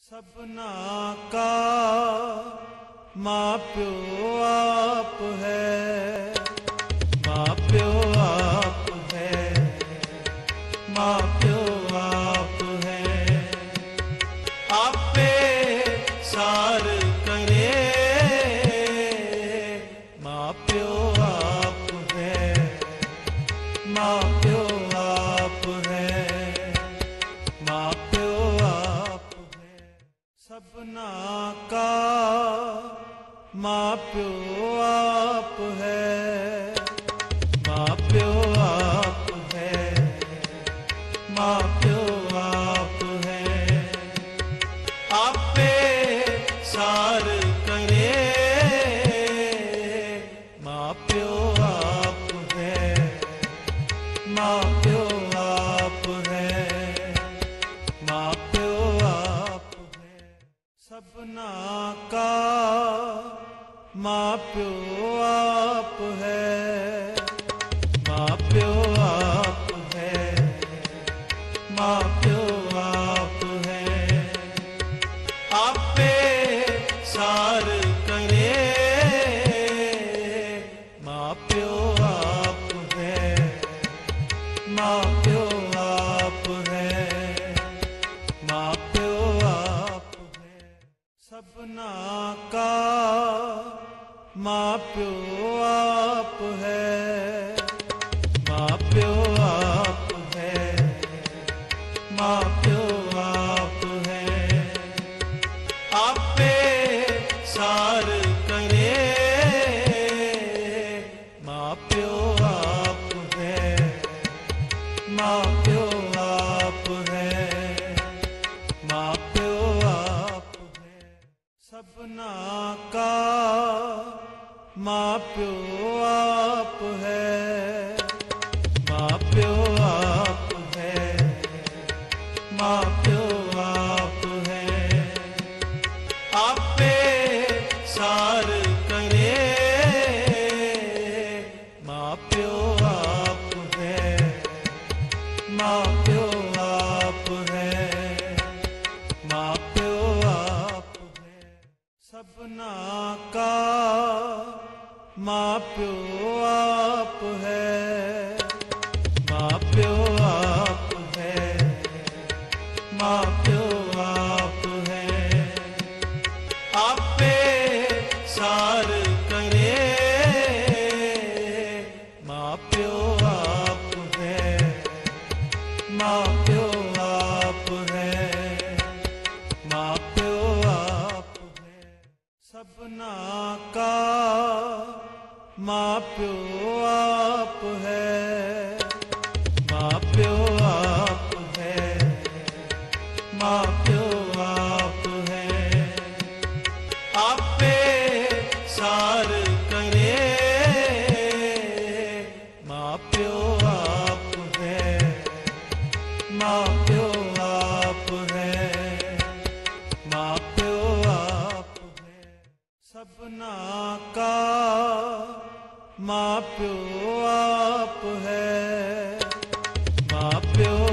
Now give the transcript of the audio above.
सबना का माँ प्यो आप है, माँ प्यो आप है, माँ प्यो आप है। आपे सार करे माँ प्यो आप है, माँ प्यो आप है, माँ प्यो आप है। सबना का माँ प्यो आप है, माँ प्यो आप है, माँ प्यो आप है। आपे सार करे माँ प्यो आप है, माँ प्यो आप है, माँ प्यो आप है। सबना का माँ प्यो आप है, माँ प्यो आप है, माँ प्यो आप है। आपे सार करे माँ प्यो आप है, माँ प्यो आप है, माँ प्यो आप है। सबना का माँ प्यो आप है, माँ प्यो आप है, माँ प्यो आप है। आपे सार करे माँ प्यो आप है, माँ प्यो आप है, माँ प्यो आप है। सबना का माँ प्यो आप है, माँ प्यो आप है, माँ प्यो आप है। आपे सार करे माँ प्यो आप है, माँ प्यो आप है, माँ प्यो आप है। सबना का माँ प्यो आप है, माँ प्यो आप है, माँ प्यो आप है। आपे सार करे माँ प्यो आप है, माँ प्यो आप है, माँ प्यो आप है। सबना का माँ प्यो आप है, माँ प्यो आप है, माँ प्यो आप है। आपे सार करे माँ प्यो आप है, माँ प्यो आप है, माँ प्यो आप है। सबना का माँ प्यो आप है, माँ प्यो